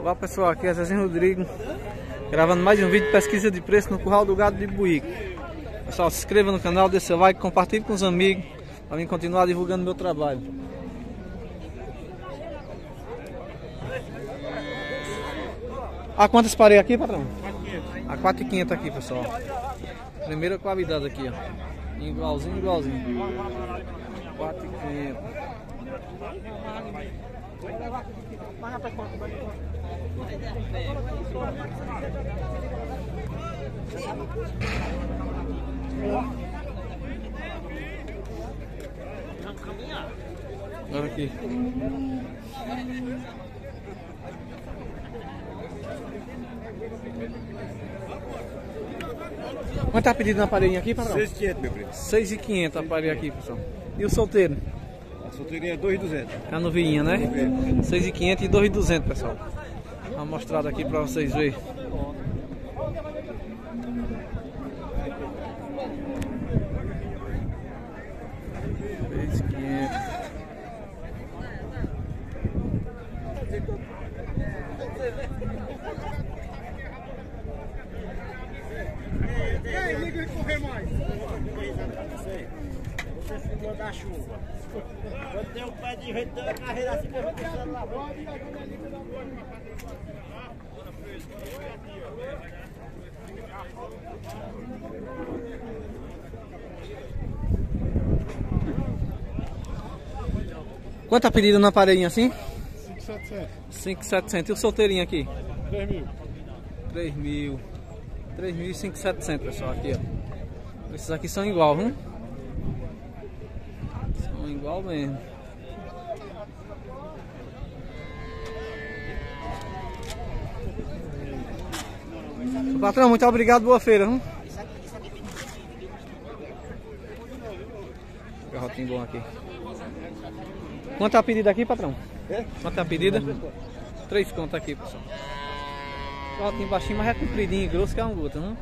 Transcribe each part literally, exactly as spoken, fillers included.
Olá pessoal, aqui é Zezinho Rodrigo, gravando mais um vídeo de pesquisa de preço no Curral do Gado de Buíque. Pessoal, se inscreva no canal, deixe seu like, compartilhe com os amigos, para mim continuar divulgando meu trabalho. A quantas parei aqui, patrão? A quatro mil e quinhentos aqui, pessoal. Primeira qualidade aqui, ó. Igualzinho, igualzinho. quatro mil e quinhentos. Olha aqui. Quanto tá pedido na parede aqui, patrão? seis mil e quinhentos, meu primo. seis mil e quinhentos a parede aqui, pessoal. E o solteiro? A solteirinha é dois mil e duzentos. A novinha, né? seis mil e quinhentos e dois mil e duzentos, pessoal. Vou mostrar aqui pra vocês verem. seis mil e quinhentos. Ei, liga e correr mais. Você segura da chuva. Quando tem um pé de vento na carreira assim, que eu vou precisando lá. Quanto a pedida na parede assim? cinco mil e setecentos. cinco mil e setecentos. E o solteirinho aqui? três mil. três mil. três mil e cinco mil e setecentos, pessoal, aqui, ó. Esses aqui são igual, viu? São igual mesmo. Patrão, muito obrigado, boa feira, viu? Garrotinho bom aqui. Quanto é a pedida aqui, patrão? É? Quanto é a pedida? Três contas aqui, pessoal. Garrotinho baixinho, mas é compridinho e grosso que é um gota, viu?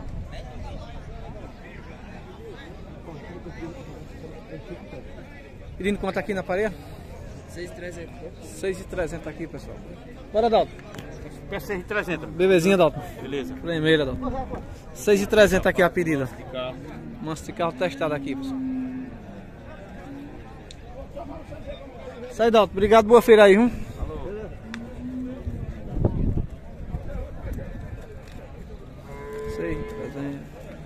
Pedindo quanto aqui na parede? seis mil e trezentos. seis mil e trezentos aqui, pessoal. Bora, Dalton. Peço seis mil e trezentos. Bebezinha, Dalton. Beleza. Primeira, Dalton. seis mil e trezentos aqui a pedida. De carro. Manso de carro testado aqui, pessoal. Isso aí, Dalton. Obrigado, boa feira aí, viu? Alô. seis mil e trezentos.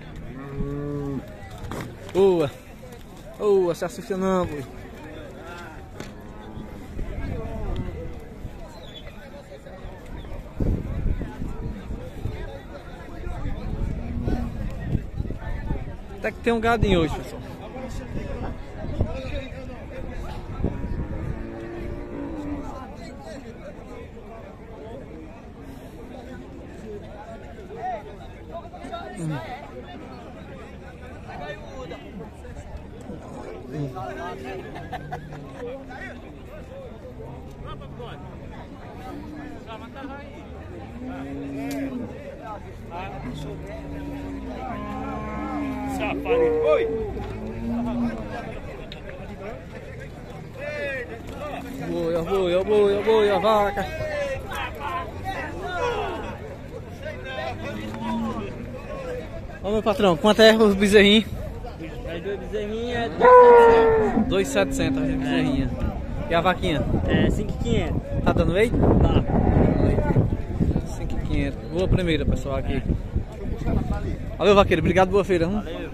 Boa. Boa, se assusta não, pô. Até que tem um gadinho hoje, pessoal. Hum. Hum. Oi! Boa, boa, boa, boa, vaca. Ô meu patrão, quanto é os bezerrinhos? As duas bezerrinhas é dois mil e setecentos as bezerrinhas. E a vaquinha? É cinco mil e quinhentos. Tá dando leite? Tá. cinco mil e quinhentos. Boa primeira, pessoal, aqui. Valeu, vaqueiro. Obrigado, boa feira. Hum? Valeu.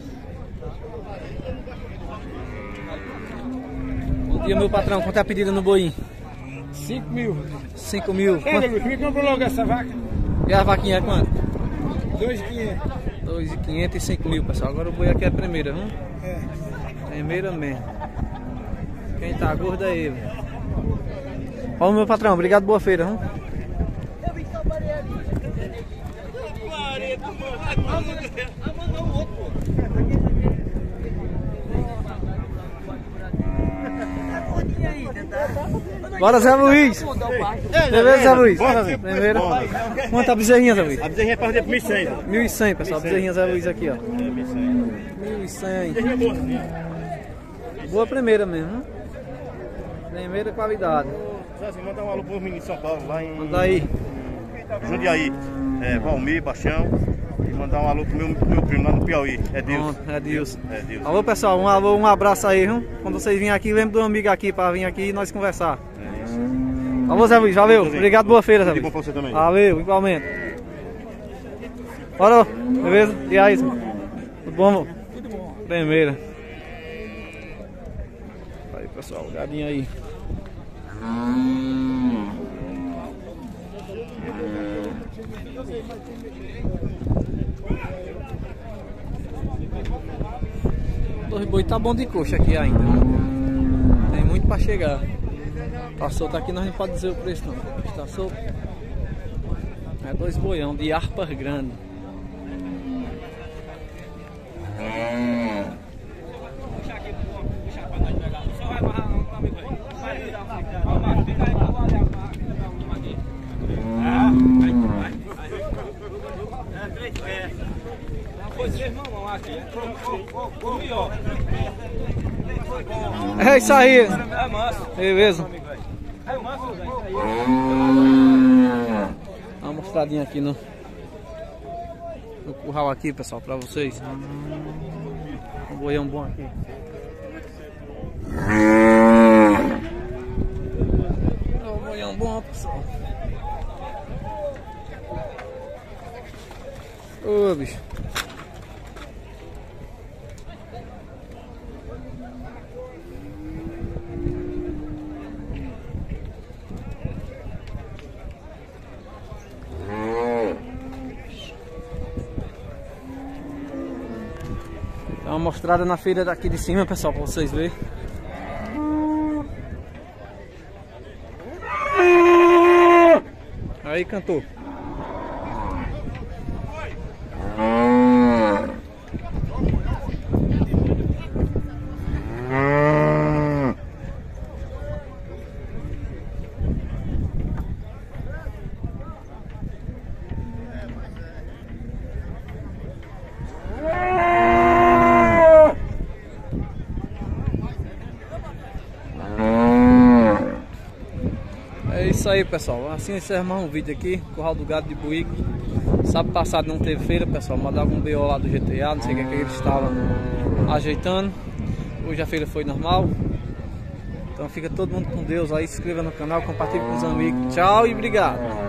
Bom dia, meu patrão. Quanto é a pedida no boinho? cinco mil. cinco mil. Ei, Luiz, me compra logo essa vaca. E a vaquinha é quanto? dois mil e quinhentos. dois mil e quinhentos e cinco mil, pessoal. Agora o boi aqui é a primeira, viu? É. Primeira mesmo. Quem tá gordo é ele. Ó, meu patrão. Obrigado, boa feira. Hum? Bora, Zé Luiz. Beleza, Zé Luiz? Primeiro. Quanto a bezerrinha, Zé Luiz? A bezerrinha é para vender por mil e cem. mil e cem, pessoal. Bezerrinha Zé Luiz aqui, ó. mil e cem. Boa primeira mesmo. Primeira qualidade. Zezinho, manda um alô para os meninos de São Paulo lá em... Manda aí. Jundiaí, é, Valmir, Baixão. E mandar um alô pro meu, pro meu primo lá no Piauí, é Deus. É Deus. É Deus. Alô pessoal, um alô, um abraço aí, viu? Quando vocês virem aqui, lembra do amigo aqui pra vir aqui e nós conversar. É isso. Alô Zé Luiz, valeu. Obrigado, boa feira, Zé Tudo Luiz. bom pra você também. Valeu, igualmente. Bora, beleza? E aí, tudo bom? Tudo bom. Primeira. Aí pessoal, gadinho aí. Dois boi tá bom de coxa aqui ainda. Tem muito pra chegar. Tá solto aqui, nós não podemos dizer o preço não. Está solto. É dois boião de harpas grandes. É isso aí. Beleza. Dá uma mostradinha aqui no, no curral aqui, pessoal, pra vocês. Um boião bom aqui. Um boião bom, pessoal. Ô, bicho. Dá uma mostrada na feira daqui de cima, pessoal, pra vocês verem. Aí, cantor. É isso aí, pessoal. Assim encerramos um vídeo aqui, Curral do Gado de Buíque. Sábado passado não teve feira, pessoal. Mandaram um B O lá do G T A, não sei o que, é que eles estavam ajeitando. Hoje a feira foi normal. Então fica todo mundo com Deus aí, se inscreva no canal, compartilhe com os amigos. Tchau e obrigado.